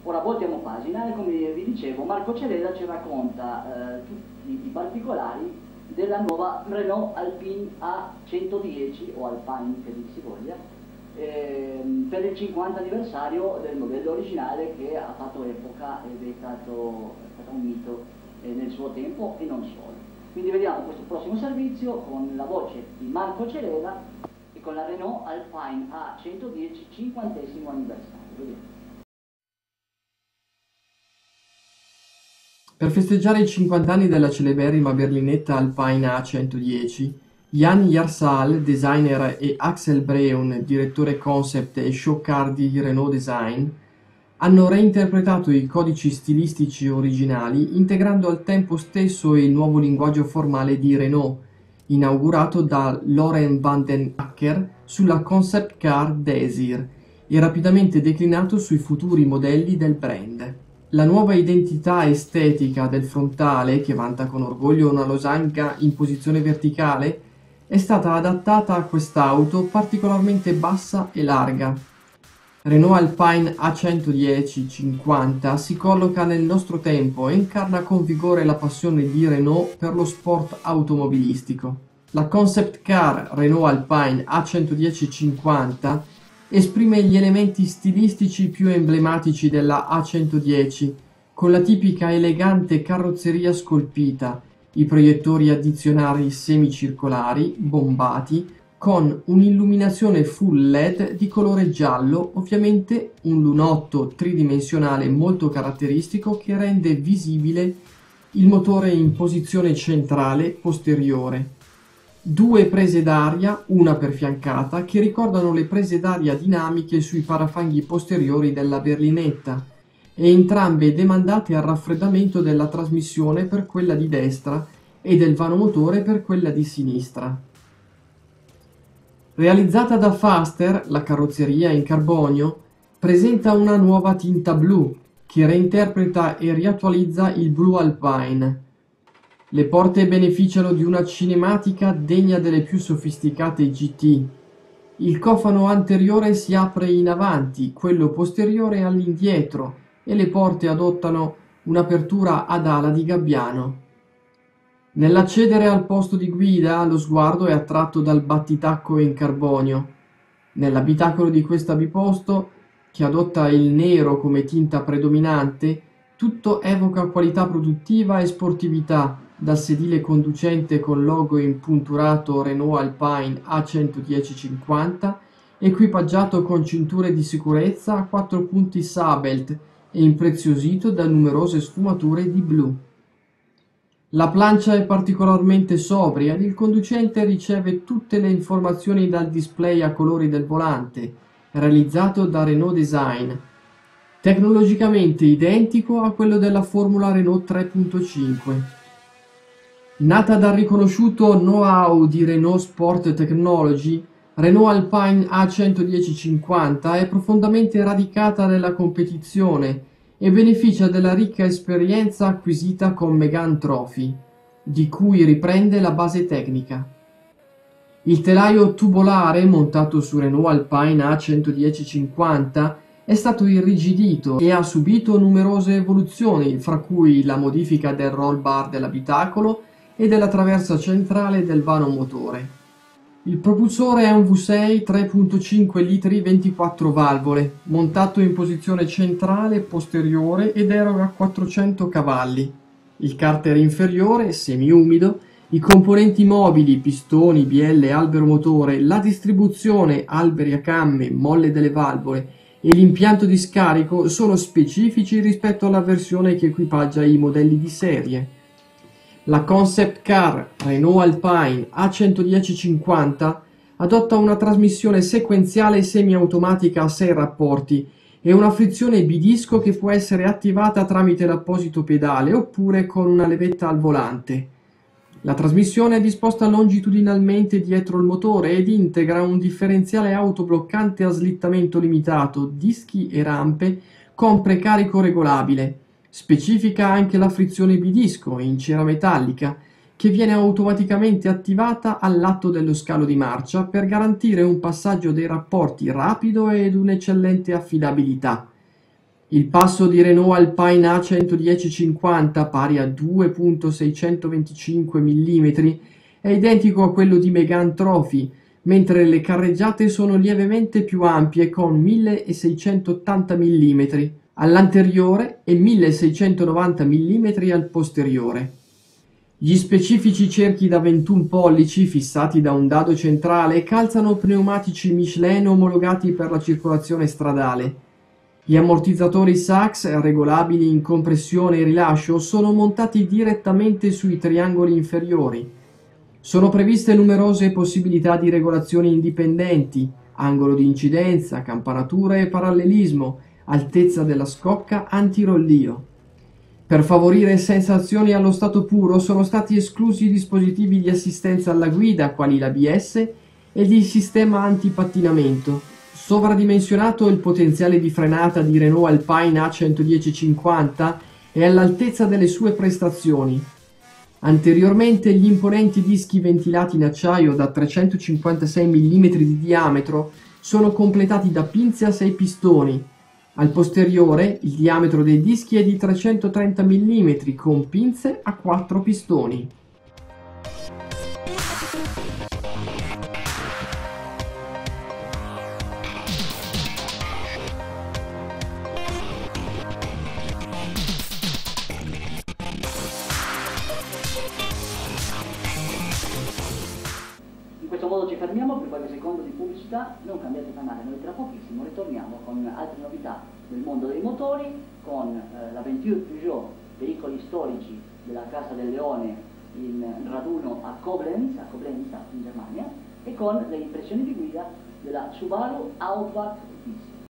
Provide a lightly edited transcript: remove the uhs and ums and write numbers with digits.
Ora voltiamo pagina e come vi dicevo Marco Cereda ci racconta tutti i particolari della nuova Renault Alpine A110 o Alpine che dir si voglia, per il 50 anniversario del modello originale che ha fatto epoca ed è stato un mito nel suo tempo e non solo. Quindi vediamo questo prossimo servizio con la voce di Marco Cereda e con la Renault Alpine A110 50° anniversario. Vediamo. Per festeggiare i 50 anni della celeberrima berlinetta Alpine A110, Jan Jarsal, designer, e Axel Breun, direttore concept e show car di Renault Design, hanno reinterpretato i codici stilistici originali integrando al tempo stesso il nuovo linguaggio formale di Renault, inaugurato da Laurent van den Acker sulla concept car Desir e rapidamente declinato sui futuri modelli del brand. La nuova identità estetica del frontale, che vanta con orgoglio una losanga in posizione verticale, è stata adattata a quest'auto particolarmente bassa e larga. Renault Alpine A110-50 si colloca nel nostro tempo e incarna con vigore la passione di Renault per lo sport automobilistico. La concept car Renault Alpine A110-50 esprime gli elementi stilistici più emblematici della A110, con la tipica elegante carrozzeria scolpita, i proiettori addizionali semicircolari, bombati, con un'illuminazione full LED di colore giallo, ovviamente un lunotto tridimensionale molto caratteristico che rende visibile il motore in posizione centrale posteriore. Due prese d'aria, una per fiancata, che ricordano le prese d'aria dinamiche sui parafanghi posteriori della berlinetta, e entrambe demandate al raffreddamento della trasmissione per quella di destra e del vanomotore per quella di sinistra. Realizzata da Faster, la carrozzeria in carbonio presenta una nuova tinta blu che reinterpreta e riattualizza il blu Alpine. Le porte beneficiano di una cinematica degna delle più sofisticate GT. Il cofano anteriore si apre in avanti, quello posteriore all'indietro, e le porte adottano un'apertura ad ala di gabbiano. Nell'accedere al posto di guida, lo sguardo è attratto dal battitacco in carbonio. Nell'abitacolo di questo biposto, che adotta il nero come tinta predominante, tutto evoca qualità produttiva e sportività, dal sedile conducente con logo impunturato Renault Alpine A110-50, equipaggiato con cinture di sicurezza a 4 punti Sabelt e impreziosito da numerose sfumature di blu. La plancia è particolarmente sobria ed il conducente riceve tutte le informazioni dal display a colori del volante, realizzato da Renault Design, tecnologicamente identico a quello della Formula Renault 3.5. Nata dal riconosciuto know-how di Renault Sport Technology, Renault Alpine A110-50 è profondamente radicata nella competizione e beneficia della ricca esperienza acquisita con Megane Trophy, di cui riprende la base tecnica. Il telaio tubolare montato su Renault Alpine A110-50 è stato irrigidito e ha subito numerose evoluzioni, fra cui la modifica del roll bar dell'abitacolo e della traversa centrale del vano motore. Il propulsore è un V6 3.5 litri 24 valvole, montato in posizione centrale posteriore ed eroga 400 cavalli. Il carter inferiore, semi-umido, i componenti mobili, pistoni, bielle, albero motore, la distribuzione, alberi a camme, molle delle valvole e l'impianto di scarico sono specifici rispetto alla versione che equipaggia i modelli di serie. La concept car Renault Alpine A110-50 adotta una trasmissione sequenziale semiautomatica a 6 rapporti e una frizione bidisco che può essere attivata tramite l'apposito pedale oppure con una levetta al volante. La trasmissione è disposta longitudinalmente dietro il motore ed integra un differenziale autobloccante a slittamento limitato, dischi e rampe con precarico regolabile. Specifica anche la frizione bidisco in cera metallica, che viene automaticamente attivata all'atto dello scalo di marcia per garantire un passaggio dei rapporti rapido ed un'eccellente affidabilità. Il passo di Renault Alpine A110-50, pari a 2.625 mm, è identico a quello di Megane Trophy, mentre le carreggiate sono lievemente più ampie con 1680 mm all'anteriore e 1690 mm al posteriore. Gli specifici cerchi da 21 pollici fissati da un dado centrale calzano pneumatici Michelin omologati per la circolazione stradale. Gli ammortizzatori Sachs, regolabili in compressione e rilascio, sono montati direttamente sui triangoli inferiori. Sono previste numerose possibilità di regolazioni indipendenti: angolo di incidenza, campanatura e parallelismo, altezza della scocca, antirollio. Per favorire sensazioni allo stato puro sono stati esclusi i dispositivi di assistenza alla guida, quali l'ABS e il sistema antipattinamento. Sovradimensionato, il potenziale di frenata di Renault Alpine A110-50 è all'altezza delle sue prestazioni. Anteriormente, gli imponenti dischi ventilati in acciaio da 356 mm di diametro sono completati da pinze a 6 pistoni. Al posteriore, il diametro dei dischi è di 330 mm con pinze a 4 pistoni. In questo modo ci fermiamo per qualche secondo di pubblicità, non cambiate canale, noi tra pochissimo ritorniamo con altre novità del mondo dei motori, con l'Aventure Peugeot, veicoli storici della Casa del Leone in raduno a Koblenz in Germania, e con le impressioni di guida della Subaru Outback TC.